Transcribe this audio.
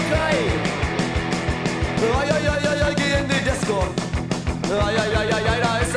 Türkei. Ai, ai, ai, ai, ai, geh in die Disco. Ai, ai, ai, ai, ai, da ist